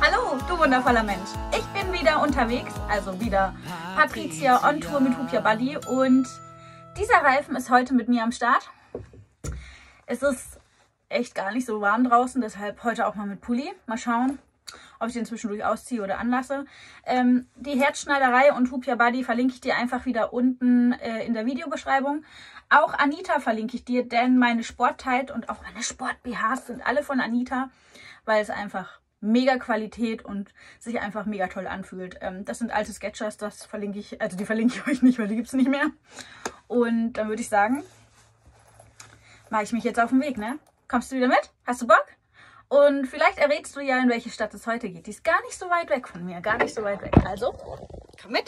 Hallo, du wundervoller Mensch. Ich bin wieder unterwegs, also wieder Patricia on Tour mit Hoop Your Body und dieser Reifen ist heute mit mir am Start. Es ist echt gar nicht so warm draußen, deshalb heute auch mal mit Pulli. Mal schauen, ob ich den zwischendurch ausziehe oder anlasse. Die Herzschneiderei und Hoop Your Body verlinke ich dir einfach wieder unten in der Videobeschreibung. Auch Anita verlinke ich dir, denn meine Sporttight und auch meine Sport-BHs sind alle von Anita, weil es einfach mega Qualität und sich einfach mega toll anfühlt. Das sind alte Skechers, das verlinke ich, also die verlinke ich euch nicht, weil die gibt es nicht mehr. Und dann würde ich sagen, mache ich mich jetzt auf den Weg, ne? Kommst du wieder mit? Hast du Bock? Und vielleicht errätst du ja, in welche Stadt es heute geht. Die ist gar nicht so weit weg von mir, gar nicht so weit weg. Also, komm mit.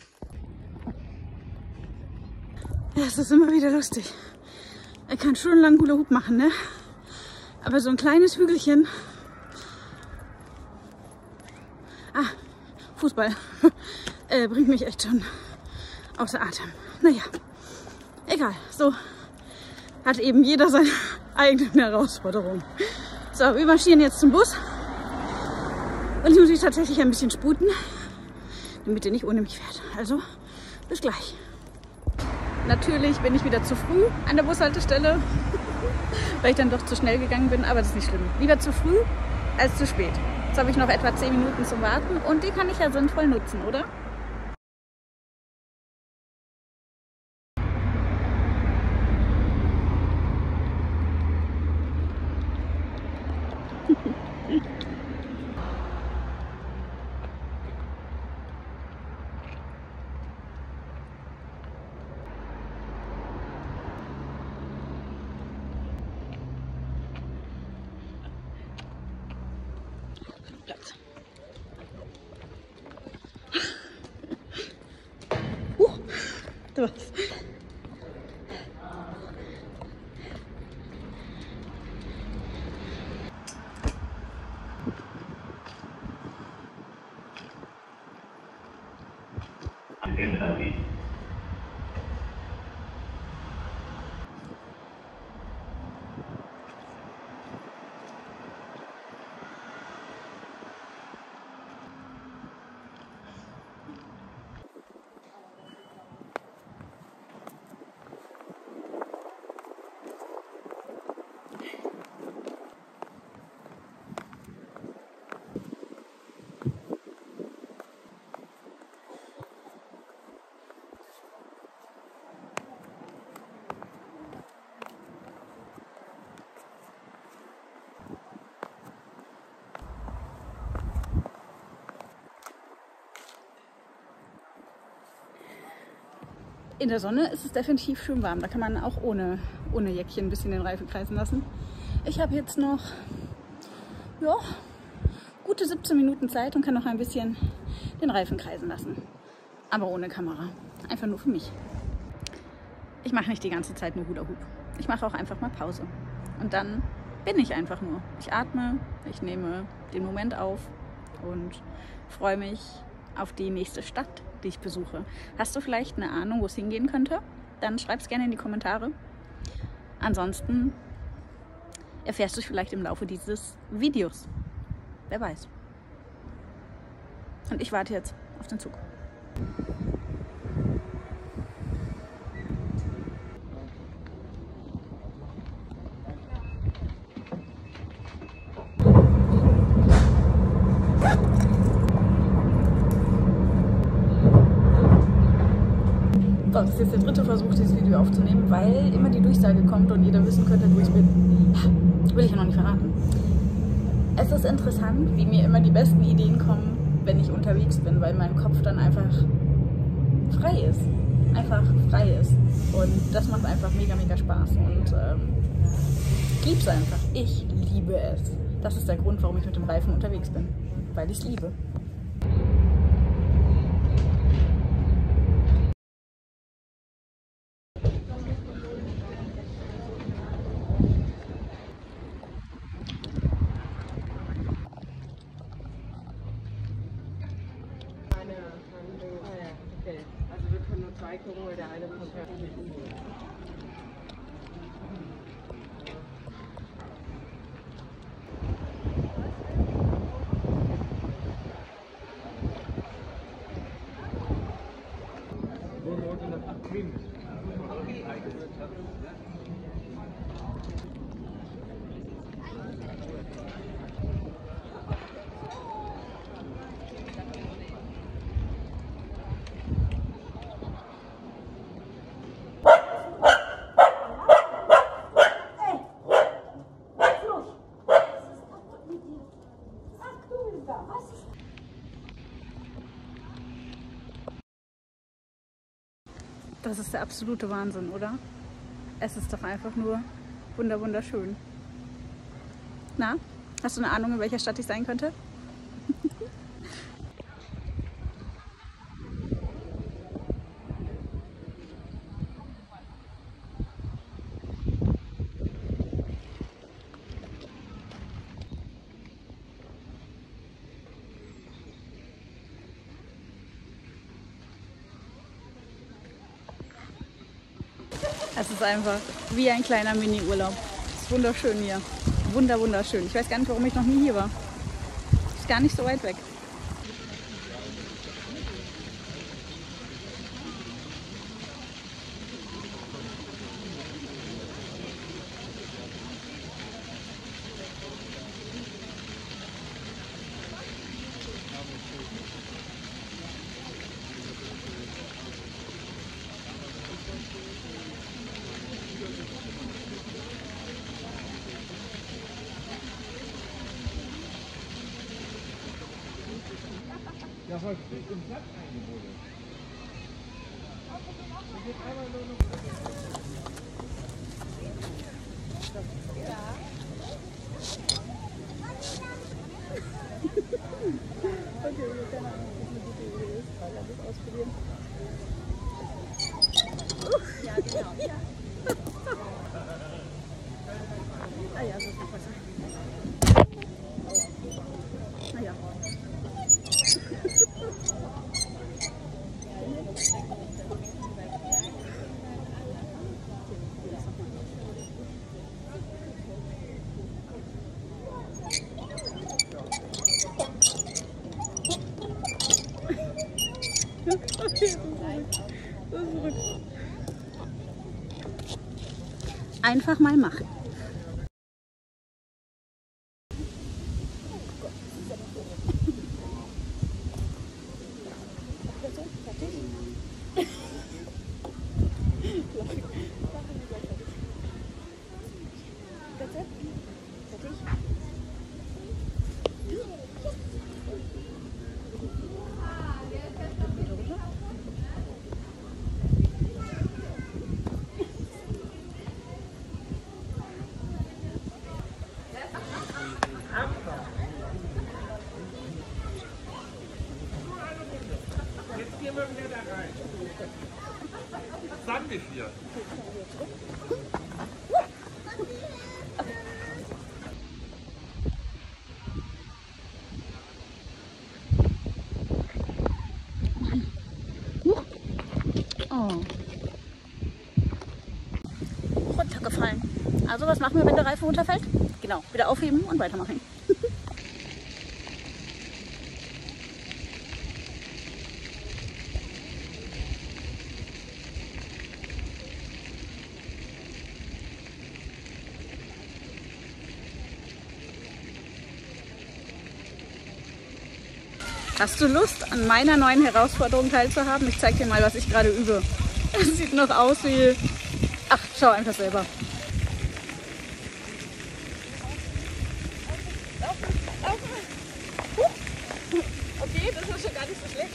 Ja, es ist immer wieder lustig. Er kann stundenlang Hula Hoop machen, ne? Aber so ein kleines Hügelchen. Fußball bringt mich echt schon außer Atem. Naja, egal. So hat eben jeder seine eigenen Herausforderungen. So, wir marschieren jetzt zum Bus. Und ich muss mich tatsächlich ein bisschen sputen, damit ihr nicht ohne mich fährt. Also, bis gleich. Natürlich bin ich wieder zu früh an der Bushaltestelle, weil ich dann doch zu schnell gegangen bin. Aber das ist nicht schlimm. Lieber zu früh als zu spät. Jetzt habe ich noch etwa 10 Minuten zum Warten und die kann ich ja sinnvoll nutzen, oder? Platz. Du was. In der Sonne ist es definitiv schön warm. Da kann man auch ohne Jäckchen ein bisschen den Reifen kreisen lassen. Ich habe jetzt noch ja, gute 17 Minuten Zeit und kann noch ein bisschen den Reifen kreisen lassen. Aber ohne Kamera. Einfach nur für mich. Ich mache nicht die ganze Zeit nur Hula Hoop. Ich mache auch einfach mal Pause. Und dann bin ich einfach nur. Ich atme, ich nehme den Moment auf und freue mich auf die nächste Stadt, die ich besuche. Hast du vielleicht eine Ahnung, wo es hingehen könnte? Dann schreib es gerne in die Kommentare. Ansonsten erfährst du es vielleicht im Laufe dieses Videos. Wer weiß. Und ich warte jetzt auf den Zug. So, das ist jetzt der dritte Versuch, dieses Video aufzunehmen, weil immer die Durchsage kommt und jeder wissen könnte, wo ich bin. Will ich ja noch nicht verraten. Es ist interessant, wie mir immer die besten Ideen kommen, wenn ich unterwegs bin, weil mein Kopf dann einfach frei ist. Einfach frei ist. Und das macht einfach mega, mega Spaß. Und ich liebe es einfach. Ich liebe es. Das ist der Grund, warum ich mit dem Reifen unterwegs bin. Weil ich es liebe. Also wir können nur zwei gucken, weil der eine kommt ja nicht. Das ist der absolute Wahnsinn, oder? Es ist doch einfach nur wunderschön. Na, hast du eine Ahnung, in welcher Stadt ich sein könnte? Es ist einfach wie ein kleiner Mini-Urlaub. Es ist wunderschön hier. Wunderschön. Ich weiß gar nicht, warum ich noch nie hier war. Ist gar nicht so weit weg. Ja, heute im Platz eingebunden. Okay, keine Ahnung, ob das eine gute Idee ist. Lass es ausprobieren. Ja, genau. Ja. Ah ja, so ist es besser. Naja. Einfach mal machen. Jetzt gehen wir wieder da rein. Sag ich dir. Oh. Runtergefallen. Also was machen wir, wenn der Reifen runterfällt? Genau, wieder aufheben und weitermachen. Hast du Lust, an meiner neuen Herausforderung teilzuhaben? Ich zeige dir mal, was ich gerade übe. Es sieht noch aus wie... Ach, schau einfach selber. Okay, das war schon gar nicht so schlecht.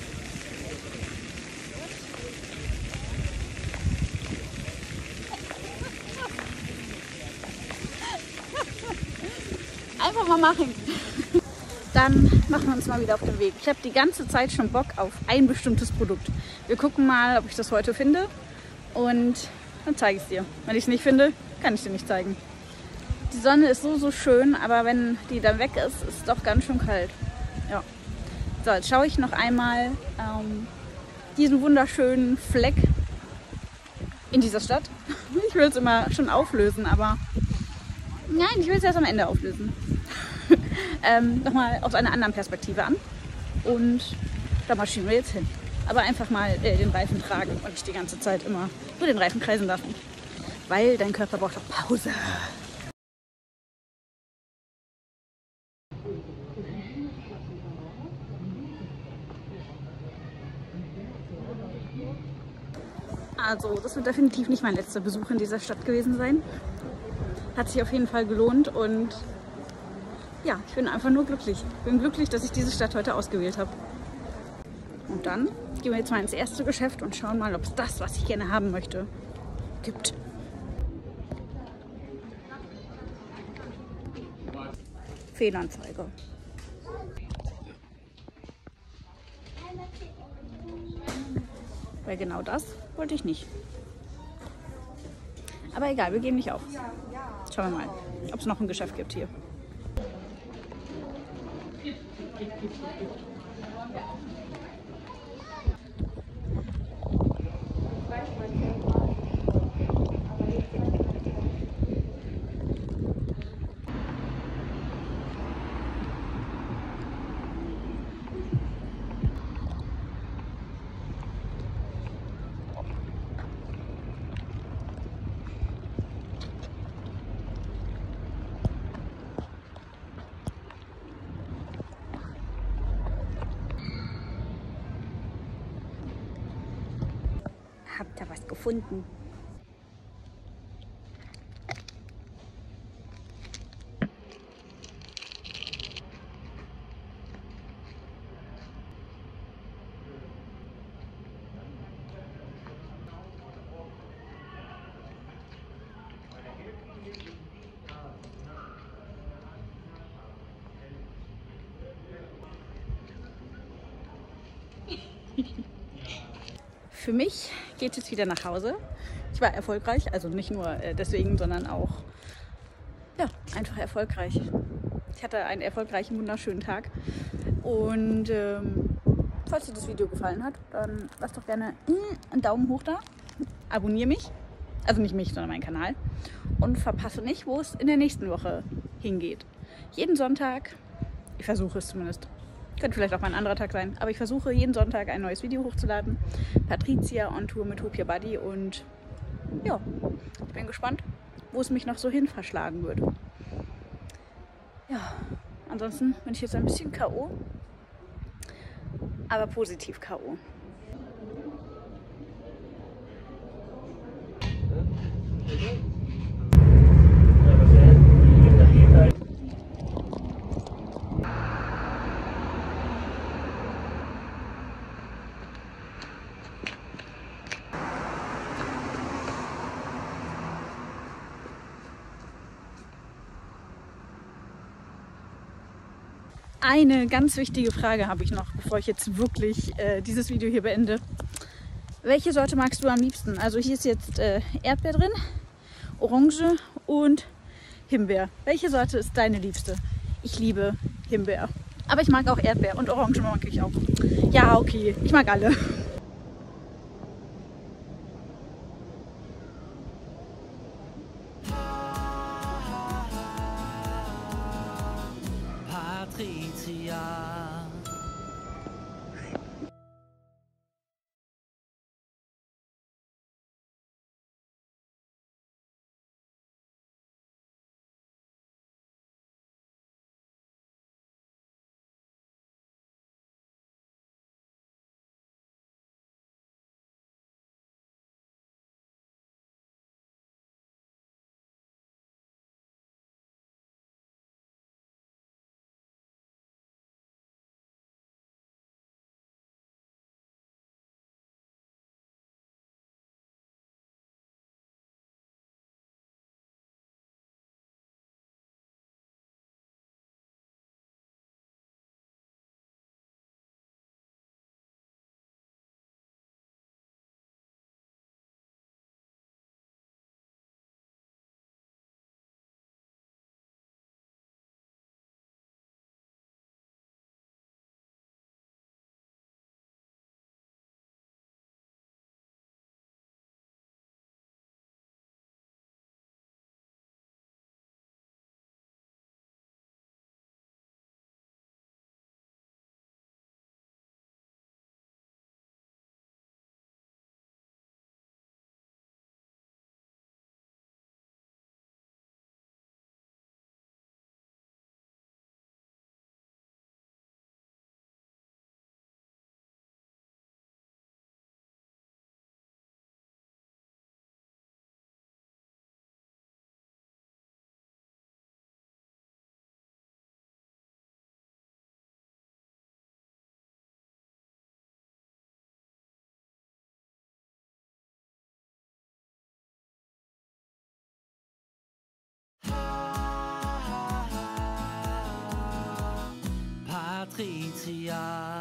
Einfach mal machen. Dann machen wir uns mal wieder auf den Weg. Ich habe die ganze Zeit schon Bock auf ein bestimmtes Produkt. Wir gucken mal, ob ich das heute finde und dann zeige ich es dir. Wenn ich es nicht finde, kann ich dir nicht zeigen. Die Sonne ist so schön, aber wenn die dann weg ist, ist es doch ganz schön kalt. Ja. So, jetzt schaue ich noch einmal diesen wunderschönen Fleck in dieser Stadt. Ich will es immer schon auflösen, aber nein, ich will es erst am Ende auflösen. Nochmal aus einer anderen Perspektive an und da marschieren wir jetzt hin. Aber einfach mal den Reifen tragen und nicht die ganze Zeit immer nur den Reifen kreisen lassen, weil dein Körper braucht auch Pause. Also das wird definitiv nicht mein letzter Besuch in dieser Stadt gewesen sein. Hat sich auf jeden Fall gelohnt und ja, ich bin einfach nur glücklich. Ich bin glücklich, dass ich diese Stadt heute ausgewählt habe. Und dann gehen wir jetzt mal ins erste Geschäft und schauen mal, ob es das, was ich gerne haben möchte, gibt. Fehlanzeige. Weil genau das wollte ich nicht. Aber egal, wir geben nicht auf. Schauen wir mal, ob es noch ein Geschäft gibt hier. Habt ihr was gefunden? Für mich geht es wieder nach Hause. Ich war erfolgreich, also nicht nur deswegen, sondern auch ja, einfach erfolgreich. Ich hatte einen erfolgreichen, wunderschönen Tag. Und falls dir das Video gefallen hat, dann lass doch gerne einen Daumen hoch da. Abonniere mich, also nicht mich, sondern meinen Kanal. Und verpasse nicht, wo es in der nächsten Woche hingeht. Jeden Sonntag, ich versuche es zumindest. Könnte vielleicht auch mal ein anderer Tag sein, aber ich versuche jeden Sonntag ein neues Video hochzuladen. Patricia on Tour mit Utopia Buddy und ja, ich bin gespannt, wo es mich noch so hin verschlagen wird. Ja, ansonsten bin ich jetzt ein bisschen K.O., aber positiv K.O. Eine ganz wichtige Frage habe ich noch, bevor ich jetzt wirklich dieses Video hier beende. Welche Sorte magst du am liebsten? Also hier ist jetzt Erdbeer drin, Orange und Himbeer. Welche Sorte ist deine liebste? Ich liebe Himbeer. Aber ich mag auch Erdbeer und Orange mag ich auch. Ja, okay. Ich mag alle. Patricia. Patricia.